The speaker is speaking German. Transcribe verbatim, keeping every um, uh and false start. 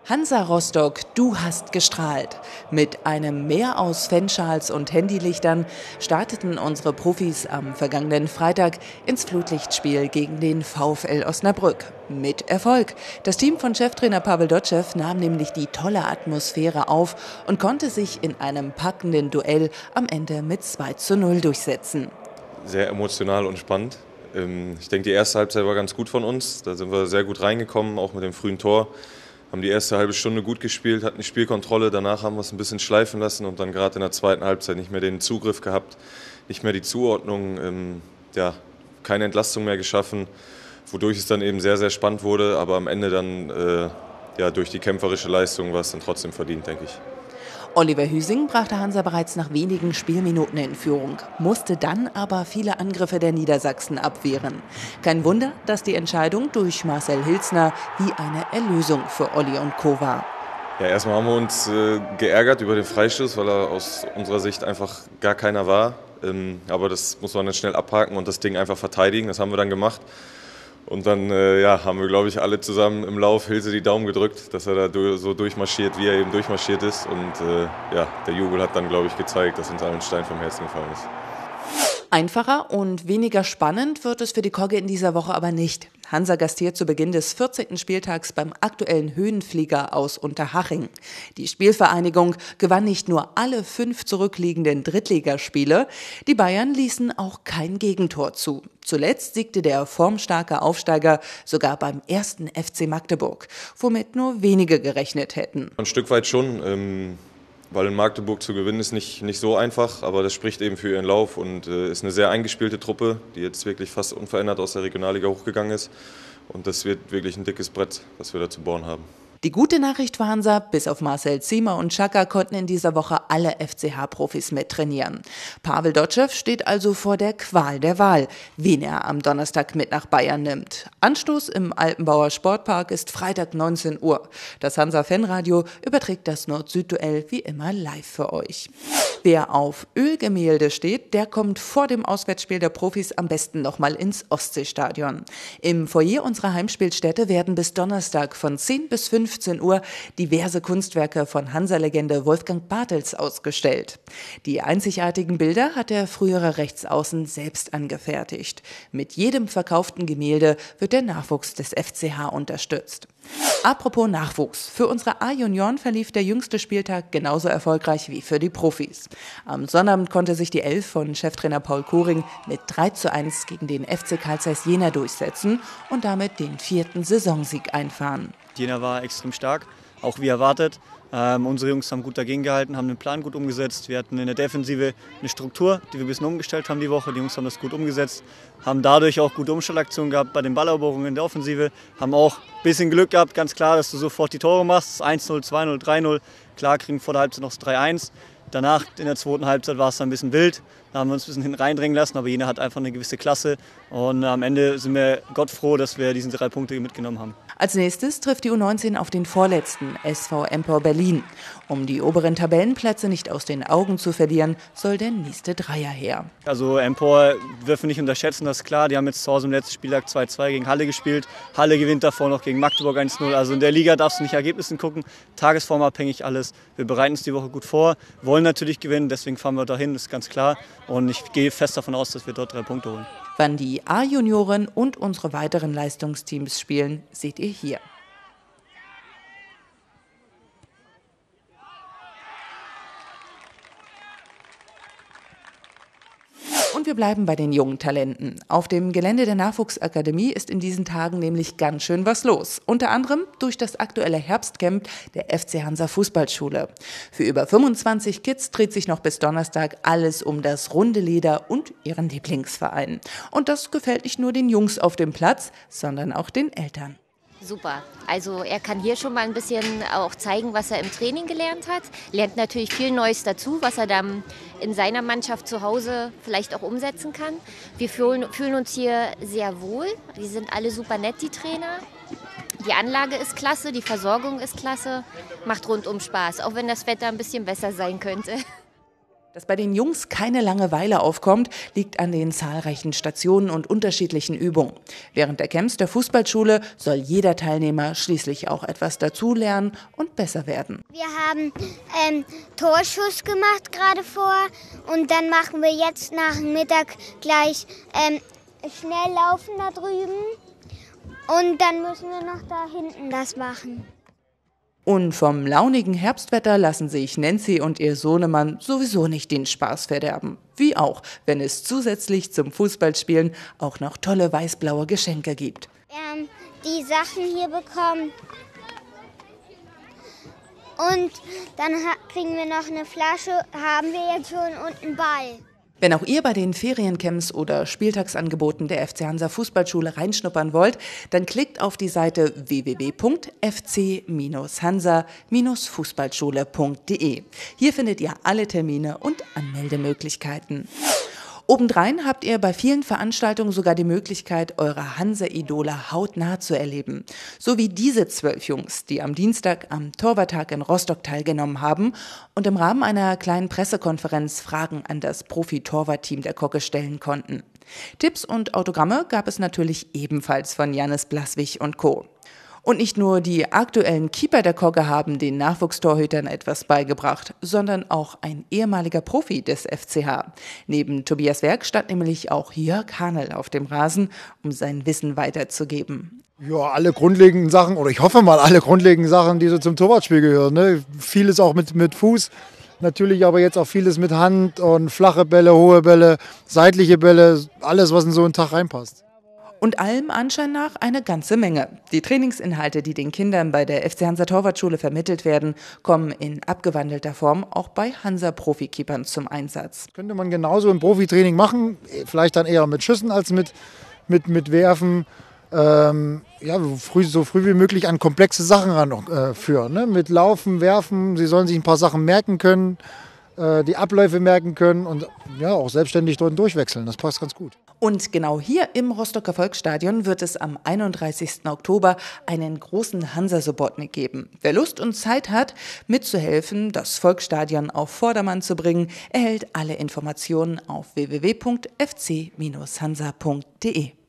Hansa Rostock, du hast gestrahlt. Mit einem Meer aus Fanschals und Handylichtern starteten unsere Profis am vergangenen Freitag ins Flutlichtspiel gegen den VfL Osnabrück. Mit Erfolg. Das Team von Cheftrainer Pavel Dotschew nahm nämlich die tolle Atmosphäre auf und konnte sich in einem packenden Duell am Ende mit zwei zu null durchsetzen. Sehr emotional und spannend. Ich denke, die erste Halbzeit war ganz gut von uns. Da sind wir sehr gut reingekommen, auch mit dem frühen Tor. Haben die erste halbe Stunde gut gespielt, hatten die Spielkontrolle. Danach haben wir es ein bisschen schleifen lassen und dann gerade in der zweiten Halbzeit nicht mehr den Zugriff gehabt, nicht mehr die Zuordnung, ähm, ja, keine Entlastung mehr geschaffen, wodurch es dann eben sehr, sehr spannend wurde. Aber am Ende dann äh, ja, durch die kämpferische Leistung war es dann trotzdem verdient, denke ich. Oliver Hüsing brachte Hansa bereits nach wenigen Spielminuten in Führung, musste dann aber viele Angriffe der Niedersachsen abwehren. Kein Wunder, dass die Entscheidung durch Marcel Hilsner wie eine Erlösung für Olli und Co. war. Ja, erstmal haben wir uns äh, geärgert über den Freistoß, weil er aus unserer Sicht einfach gar keiner war. Ähm, aber das muss man dann schnell abhaken und das Ding einfach verteidigen. Das haben wir dann gemacht. Und dann äh, ja, haben wir, glaube ich, alle zusammen im Lauf Hilse die Daumen gedrückt, dass er da so durchmarschiert, wie er eben durchmarschiert ist. Und äh, ja, der Jubel hat dann, glaube ich, gezeigt, dass uns allen ein Stein vom Herzen gefallen ist. Einfacher und weniger spannend wird es für die Kogge in dieser Woche aber nicht. Hansa gastiert zu Beginn des vierzehnten Spieltags beim aktuellen Höhenflieger aus Unterhaching. Die Spielvereinigung gewann nicht nur alle fünf zurückliegenden Drittligaspiele, die Bayern ließen auch kein Gegentor zu. Zuletzt siegte der formstarke Aufsteiger sogar beim ersten F C Magdeburg, womit nur wenige gerechnet hätten. Ein Stück weit schon. Ähm Weil in Magdeburg zu gewinnen ist nicht, nicht so einfach, aber das spricht eben für ihren Lauf und äh, ist eine sehr eingespielte Truppe, die jetzt wirklich fast unverändert aus der Regionalliga hochgegangen ist. Und das wird wirklich ein dickes Brett, was wir da zu bohren haben. Die gute Nachricht für Hansa, bis auf Marcel Ziemer und Xhaka konnten in dieser Woche alle F C H-Profis mittrainieren. Pavel Dotschew steht also vor der Qual der Wahl, wen er am Donnerstag mit nach Bayern nimmt. Anstoß im Altenbauer Sportpark ist Freitag neunzehn Uhr. Das Hansa-Fanradio überträgt das Nord-Süd-Duell wie immer live für euch. Wer auf Ölgemälde steht, der kommt vor dem Auswärtsspiel der Profis am besten nochmal ins Ostseestadion. Im Foyer unserer Heimspielstätte werden bis Donnerstag von zehn bis fünfzehn Uhr diverse Kunstwerke von Hansa-Legende Wolfgang Bartels ausgestellt. Die einzigartigen Bilder hat der frühere Rechtsaußen selbst angefertigt. Mit jedem verkauften Gemälde wird der Nachwuchs des F C H unterstützt. Apropos Nachwuchs. Für unsere A-Junioren verlief der jüngste Spieltag genauso erfolgreich wie für die Profis. Am Sonnabend konnte sich die Elf von Cheftrainer Paul Koring mit drei zu eins gegen den F C Carl Zeiss Jena durchsetzen und damit den vierten Saisonsieg einfahren. Jena war extrem stark, auch wie erwartet. Ähm, unsere Jungs haben gut dagegen gehalten, haben den Plan gut umgesetzt. Wir hatten in der Defensive eine Struktur, die wir ein bisschen umgestellt haben die Woche. Die Jungs haben das gut umgesetzt, haben dadurch auch gute Umschaltaktionen gehabt bei den Balleroberungen in der Offensive. Haben auch ein bisschen Glück gehabt, ganz klar, dass du sofort die Tore machst. eins null, zwei null, drei null. Klar, kriegen vor der Halbzeit noch das drei eins. Danach in der zweiten Halbzeit war es dann ein bisschen wild. Da haben wir uns ein bisschen hinten reindrängen lassen, aber Jena hat einfach eine gewisse Klasse. Und am Ende sind wir Gott froh, dass wir diese drei Punkte mitgenommen haben. Als nächstes trifft die U neunzehn auf den vorletzten S V Empor Berlin. Um die oberen Tabellenplätze nicht aus den Augen zu verlieren, soll der nächste Dreier her. Also Empor dürfen wir nicht unterschätzen, das ist klar. Die haben jetzt zu Hause im letzten Spieltag zwei zwei gegen Halle gespielt. Halle gewinnt davor noch gegen Magdeburg eins null. Also in der Liga darfst du nicht Ergebnissen gucken, tagesformabhängig alles. Wir bereiten uns die Woche gut vor, wollen natürlich gewinnen, deswegen fahren wir dahin, das ist ganz klar. Und ich gehe fest davon aus, dass wir dort drei Punkte holen. Wann die A-Junioren und unsere weiteren Leistungsteams spielen, seht ihr hier. Und wir bleiben bei den jungen Talenten. Auf dem Gelände der Nachwuchsakademie ist in diesen Tagen nämlich ganz schön was los. Unter anderem durch das aktuelle Herbstcamp der F C Hansa Fußballschule. Für über fünfundzwanzig Kids dreht sich noch bis Donnerstag alles um das runde Leder und ihren Lieblingsverein. Und das gefällt nicht nur den Jungs auf dem Platz, sondern auch den Eltern. Super. Also er kann hier schon mal ein bisschen auch zeigen, was er im Training gelernt hat. Lernt natürlich viel Neues dazu, was er dann in seiner Mannschaft zu Hause vielleicht auch umsetzen kann. Wir fühlen, fühlen uns hier sehr wohl. Die sind alle super nett, die Trainer. Die Anlage ist klasse, die Versorgung ist klasse. Macht rundum Spaß, auch wenn das Wetter ein bisschen besser sein könnte. Dass bei den Jungs keine Langeweile aufkommt, liegt an den zahlreichen Stationen und unterschiedlichen Übungen. Während der Camps der Fußballschule soll jeder Teilnehmer schließlich auch etwas dazulernen und besser werden. Wir haben ähm, Torschuss gemacht gerade vor und dann machen wir jetzt nach dem Mittag gleich ähm, schnell laufen da drüben und dann müssen wir noch da hinten das machen. Und vom launigen Herbstwetter lassen sich Nancy und ihr Sohnemann sowieso nicht den Spaß verderben. Wie auch, wenn es zusätzlich zum Fußballspielen auch noch tolle weiß-blaue Geschenke gibt. Wir haben die Sachen hier bekommen und dann kriegen wir noch eine Flasche, haben wir jetzt schon und einen Ball. Wenn auch ihr bei den Feriencamps oder Spieltagsangeboten der F C Hansa Fußballschule reinschnuppern wollt, dann klickt auf die Seite w w w punkt f c hansa fußballschule punkt d e. Hier findet ihr alle Termine und Anmeldemöglichkeiten. Obendrein habt ihr bei vielen Veranstaltungen sogar die Möglichkeit, eure Hansa-Idole hautnah zu erleben. So wie diese zwölf Jungs, die am Dienstag am Torwarttag in Rostock teilgenommen haben und im Rahmen einer kleinen Pressekonferenz Fragen an das Profi-Torwartteam der Kogge stellen konnten. Tipps und Autogramme gab es natürlich ebenfalls von Jannis Blaswig und Co. Und nicht nur die aktuellen Keeper der Kogge haben den Nachwuchstorhütern etwas beigebracht, sondern auch ein ehemaliger Profi des F C H. Neben Tobias Werk stand nämlich auch Jörg Hanel auf dem Rasen, um sein Wissen weiterzugeben. Ja, alle grundlegenden Sachen, oder ich hoffe mal alle grundlegenden Sachen, die so zum Torwartspiel gehören. Ne? Vieles auch mit, mit Fuß, natürlich aber jetzt auch vieles mit Hand und flache Bälle, hohe Bälle, seitliche Bälle, alles, was in so einen Tag reinpasst. Und allem Anschein nach eine ganze Menge. Die Trainingsinhalte, die den Kindern bei der F C Hansa Torwartschule vermittelt werden, kommen in abgewandelter Form auch bei Hansa-Profikeepern zum Einsatz. Könnte man genauso im Profitraining machen, vielleicht dann eher mit Schüssen als mit, mit, mit Werfen. Ähm, ja, früh, so früh wie möglich an komplexe Sachen ranführen. Ne? Mit Laufen, Werfen, sie sollen sich ein paar Sachen merken können, äh, die Abläufe merken können und ja, auch selbstständig dort durchwechseln. Das passt ganz gut. Und genau hier im Rostocker Volksstadion wird es am einunddreißigsten Oktober einen großen Hansa-Subotnik geben. Wer Lust und Zeit hat, mitzuhelfen, das Volksstadion auf Vordermann zu bringen, erhält alle Informationen auf w w w punkt f c hansa punkt d e.